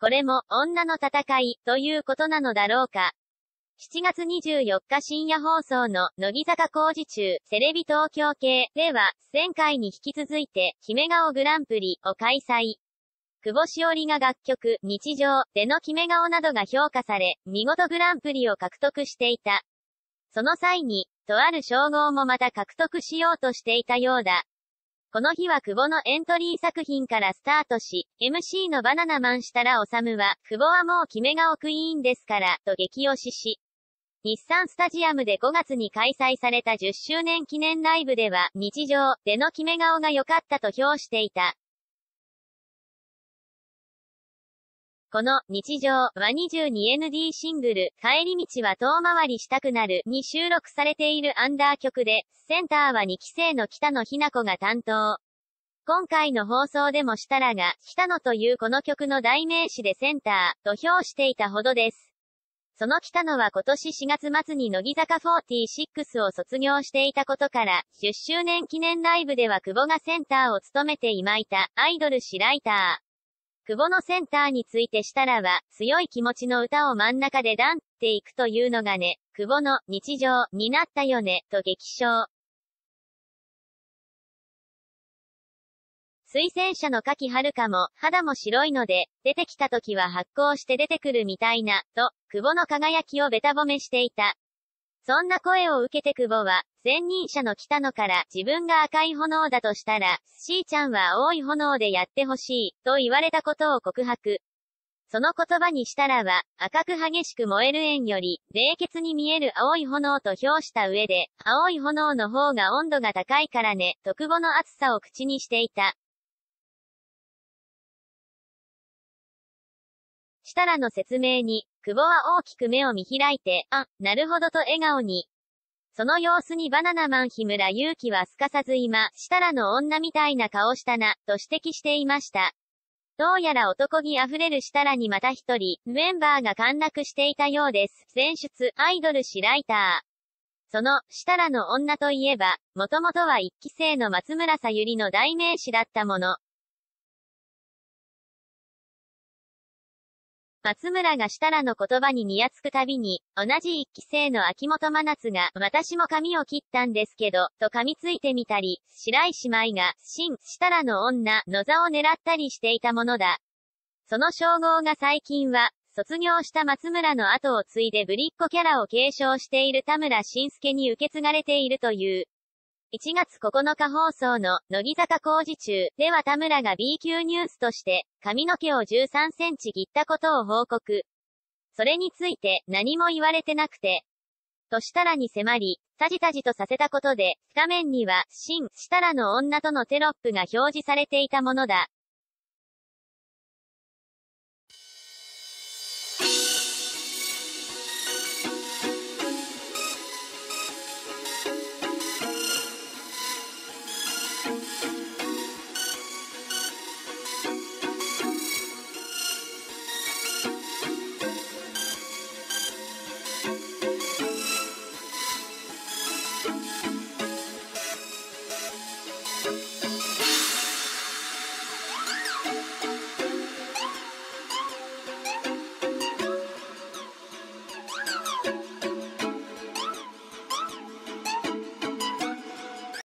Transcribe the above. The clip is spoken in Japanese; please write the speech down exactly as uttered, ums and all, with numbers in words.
これも、女の戦い、ということなのだろうか。しちがつにじゅうよっか深夜放送の、乃木坂工事中、テレビ東京系では、前回に引き続いて、姫顔グランプリを開催。久保しおりが楽曲、日常での決め顔などが評価され、見事グランプリを獲得していた。その際に、とある称号もまた獲得しようとしていたようだ。この日は久保のエントリー作品からスタートし、エムシー のバナナマン設楽治は、久保はもう決め顔クイーンですから、と激推しし、日産スタジアムでごがつに開催されたじゅっしゅうねん記念ライブでは、日常での決め顔が良かったと評していた。この、日常は にじゅうにエヌディー シングル、帰り道は遠回りしたくなるに収録されているアンダー曲で、センターはにきせいの北野日向子が担当。今回の放送でも設楽が、北野というこの曲の代名詞でセンター、と評していたほどです。その北野は今年しがつ末に乃木坂フォーティーシックスを卒業していたことから、じゅっしゅうねん記念ライブでは久保がセンターを務めていまいた、アイドル誌ライター。久保のセンターについて設楽は、強い気持ちの歌を真ん中でダンっていくというのがね、久保の日常になったよね、と激賞。推薦者の柿遥も、肌も白いので、出てきた時は発光して出てくるみたいな、と、久保の輝きをベタ褒めしていた。そんな声を受けて久保は、前任者の北野から自分が赤い炎だとしたら、しーちゃんは青い炎でやってほしい、と言われたことを告白。その言葉に設楽は、赤く激しく燃える炎より、冷血に見える青い炎と評した上で、青い炎の方が温度が高いからね、と久保の熱さを口にしていた。設楽の説明に、久保は大きく目を見開いて、あ、なるほどと笑顔に。その様子にバナナマン日村勇紀はすかさず今、設楽の女みたいな顔したな、と指摘していました。どうやら男気あふれる設楽にまた一人、メンバーが陥落していたようです。前出、アイドル誌ライター。その、設楽の女といえば、もともとは一期生の松村沙友理の代名詞だったもの。松村が設楽の言葉ににやつくたびに、同じ一期生の秋元真夏が、私も髪を切ったんですけど、と噛みついてみたり、白石舞が、新、設楽の女、の座を狙ったりしていたものだ。その称号が最近は、卒業した松村の後を継いでぶりっ子キャラを継承している田村真介に受け継がれているという。いちがつここのか放送の、乃木坂工事中では田村が B 級ニュースとして、髪の毛をじゅうさんセンチ切ったことを報告。それについて、何も言われてなくて。と設楽に迫り、タジタジとさせたことで、画面には、新、設楽の女とのテロップが表示されていたものだ。